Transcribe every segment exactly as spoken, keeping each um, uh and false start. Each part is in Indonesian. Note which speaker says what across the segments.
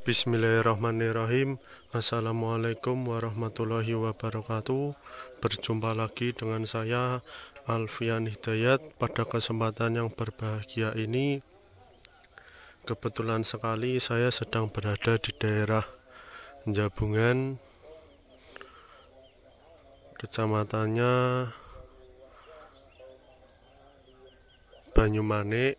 Speaker 1: Bismillahirrahmanirrahim. Assalamualaikum warahmatullahi wabarakatuh. Berjumpa lagi dengan saya Alfian Hidayat. Pada kesempatan yang berbahagia ini, kebetulan sekali saya sedang berada di daerah Jabungan, kecamatannya Banyumanik,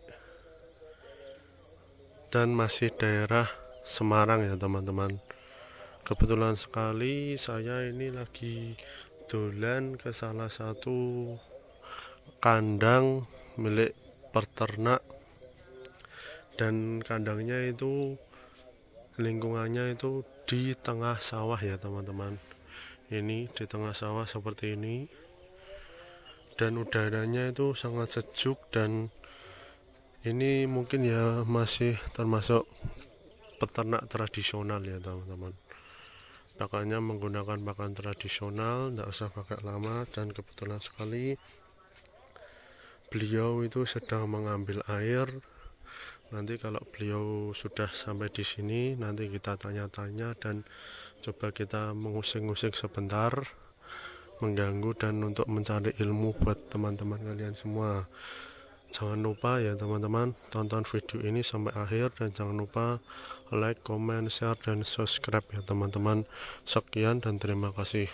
Speaker 1: dan masih daerah Semarang ya teman-teman. Kebetulan sekali saya ini lagi dolan ke salah satu kandang milik peternak, dan kandangnya itu lingkungannya itu di tengah sawah ya teman-teman. Ini di tengah sawah seperti ini, dan udaranya itu sangat sejuk, dan ini mungkin ya masih termasuk peternak tradisional ya teman-teman. Pakannya menggunakan pakan tradisional, tidak usah pakai lama. Dan kebetulan sekali beliau itu sedang mengambil air. Nanti kalau beliau sudah sampai di sini, nanti kita tanya-tanya dan coba kita mengusik-usik sebentar, mengganggu dan untuk mencari ilmu buat teman-teman kalian semua. Jangan lupa ya teman-teman, tonton video ini sampai akhir, dan jangan lupa like, comment, share, dan subscribe ya teman-teman. Sekian dan terima kasih.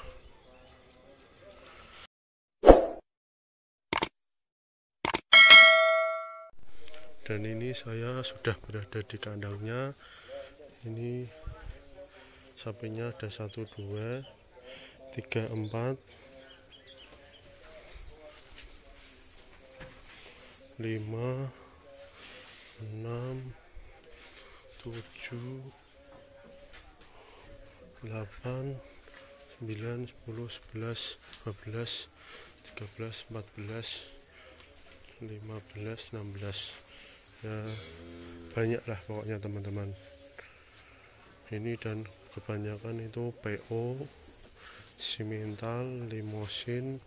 Speaker 1: Dan ini saya sudah berada di kandangnya. Ini sapinya ada satu, dua, tiga, empat, lima, enam, tujuh, delapan, sembilan, sepuluh, sebelas, dua belas, tiga belas, empat belas, lima belas, enam belas. Ya banyak lah pokoknya teman-teman. Ini dan kebanyakan itu P O, simental, limosin,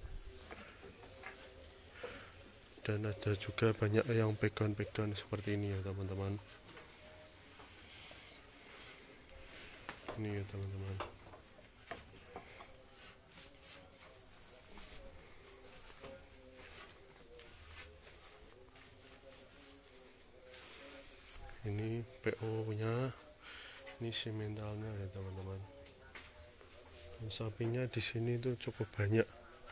Speaker 1: dan ada juga banyak yang pegon-pegon seperti ini ya teman-teman. Ini ya teman-teman. Ini P O nya, ini simentalnya ya teman-teman. Sapinya di sini itu cukup banyak.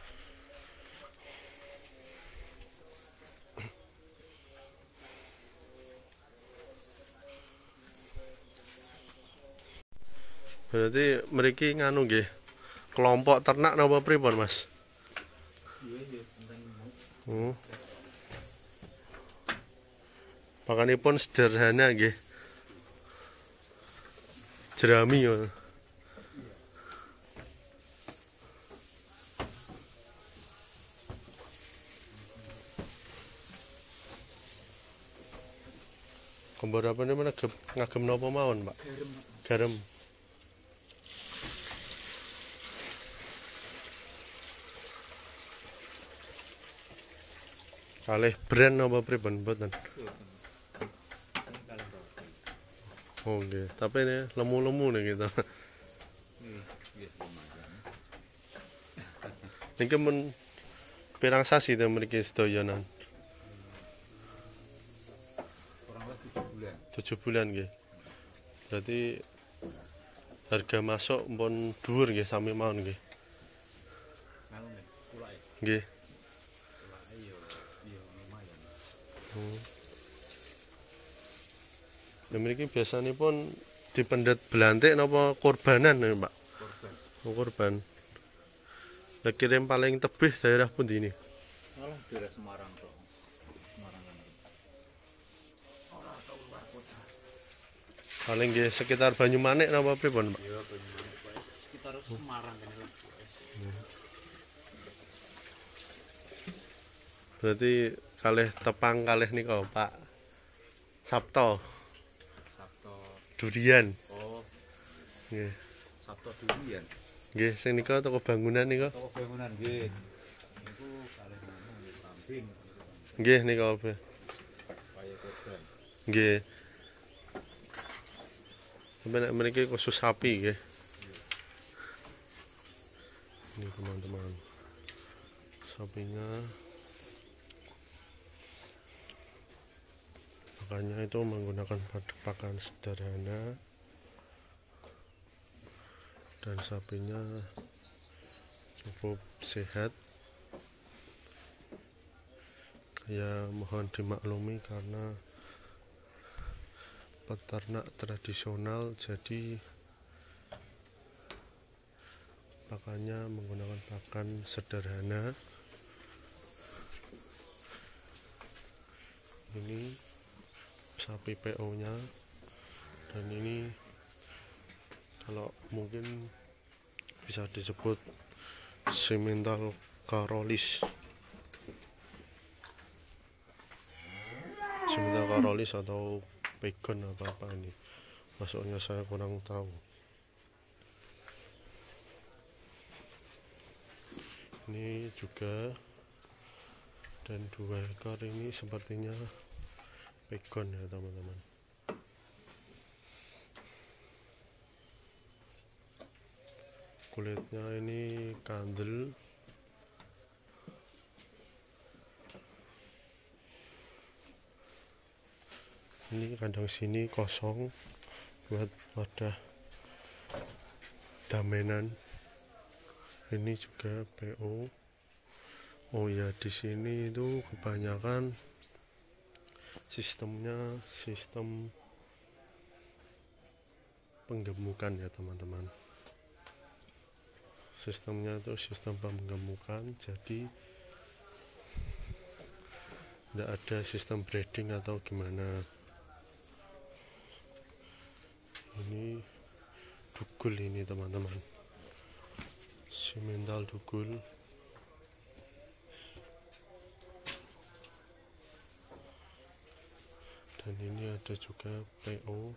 Speaker 1: Berarti mriki nganu nggih, kelompok ternak napa pripun, Mas? Oh. Pakanipun sederhana nggih. Jerami ya. Kembara apa ini ngagem ngagem napa mawon, Pak? Garam. Kalih brand napa pripun mboten? Oh nggih, tapi ini lemu-lemu nih gitu. Niki men pirang sasi to mriki sedoyonan? tujuh bulan nggih. Berarti harga masuk pun dhuwur nggih sami mawon nggih. Nggih. Hmm. Nah, mriki biasanipun dipendet belantik napa kurbanan nih, Pak? Kurban. Oh, kurban. Lah kirim paling tebih daerah pundi ini?
Speaker 2: Malah daerah Semarang toh. Semarang kan.
Speaker 1: Paling nggih sekitar Banyumanik napa pripun, Pak?
Speaker 2: Iya, Banyumanik sekitar Semarang kan. Hmm.
Speaker 1: Berarti kalih tepang kalih nika, Pak Sabto.
Speaker 2: Sabto
Speaker 1: Durian.
Speaker 2: Oh.
Speaker 1: Nggih.
Speaker 2: Sabto durian.
Speaker 1: Nggih, sing nika toko bangunan nika.
Speaker 2: Toko bangunan nggih. Niku kalih nanu nggih kambing.
Speaker 1: Nggih nika apa?
Speaker 2: Kaya korban.
Speaker 1: Nggih. Tapi nek mriki khusus sapi nggih. Ini teman-teman, sapinya makanya itu menggunakan pakan sederhana, dan sapinya cukup sehat. Ya mohon dimaklumi karena peternak tradisional, jadi pakannya menggunakan pakan sederhana. Ini sapi P O nya, dan ini kalau mungkin bisa disebut Simmental Carolis. Simmental Carolis atau Pegon apa apa ini, maksudnya saya kurang tahu. Ini juga, dan dua ekor ini sepertinya Pegon ya teman-teman. Kulitnya ini kandel. Ini kandang sini kosong buat wadah damenan. Ini juga P O. Oh ya, di sini itu kebanyakan sistemnya sistem penggemukan ya teman-teman. Sistemnya itu sistem penggemukan, jadi tidak ada sistem breeding atau gimana. Ini dugul ini teman-teman, Simmental dugul. Dan ini ada juga P O,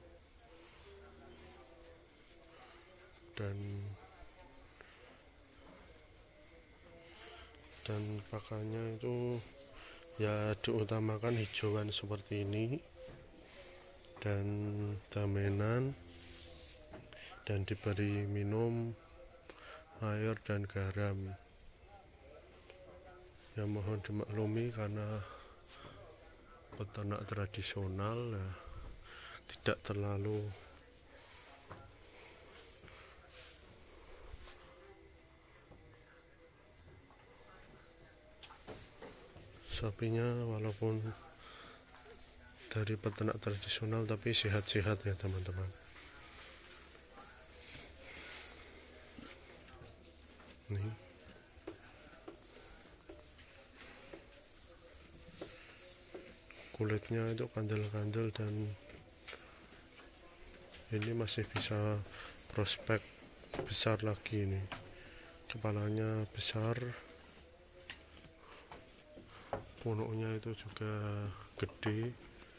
Speaker 1: dan dan pakannya itu ya diutamakan hijauan seperti ini, dan damenan, dan diberi minum air dan garam. Ya mohon dimaklumi karena peternak tradisional ya tidak terlalu sapinya, walaupun dari peternak tradisional tapi sehat-sehat ya teman-teman. Nih, kulitnya itu kandel-kandel, dan ini masih bisa prospek besar lagi. Ini kepalanya besar, punuknya itu juga gede.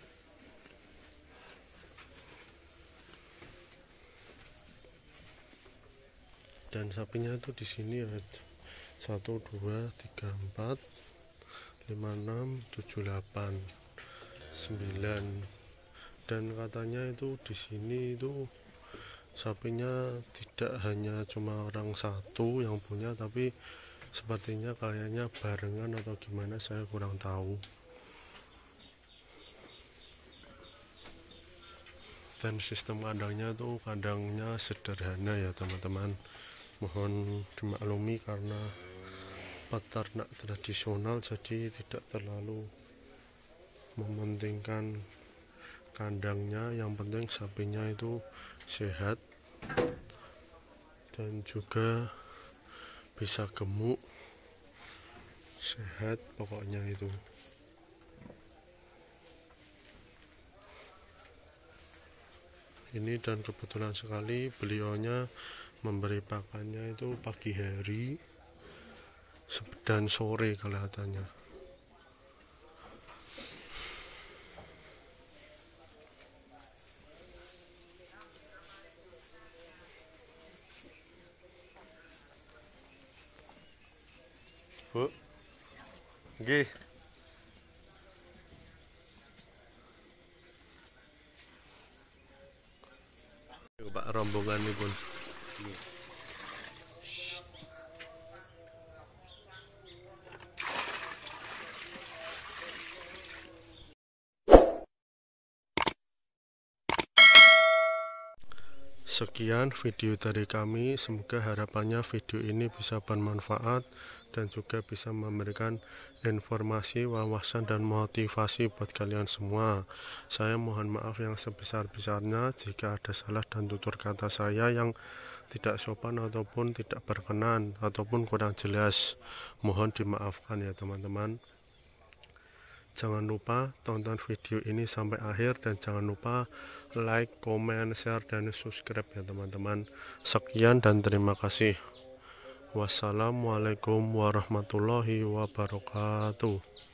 Speaker 1: Dan sapinya itu di sini ada satu, dua, tiga, empat, lima, enam, tujuh, delapan, sembilan, dan katanya itu di sini itu sapinya tidak hanya cuma orang satu yang punya, tapi sepertinya kayaknya barengan atau gimana, saya kurang tahu. Dan sistem kandangnya tuh kandangnya sederhana ya teman-teman, mohon dimaklumi karena peternak tradisional, jadi tidak terlalu mementingkan kandangnya, yang penting sapinya itu sehat dan juga bisa gemuk, sehat pokoknya itu. Ini, dan kebetulan sekali beliaunya memberi pakannya itu pagi hari dan sore kelihatannya. Bu, nggih. Pak rombongan pun.
Speaker 2: Iya.
Speaker 1: Sekian video dari kami, semoga harapannya video ini bisa bermanfaat dan juga bisa memberikan informasi, wawasan, dan motivasi buat kalian semua. Saya mohon maaf yang sebesar-besarnya jika ada salah dan tutur kata saya yang tidak sopan ataupun tidak berkenan ataupun kurang jelas. Mohon dimaafkan ya teman-teman. Jangan lupa tonton video ini sampai akhir dan jangan lupa like, comment, share, dan subscribe ya teman-teman. Sekian dan terima kasih. Wassalamualaikum warahmatullahi wabarakatuh.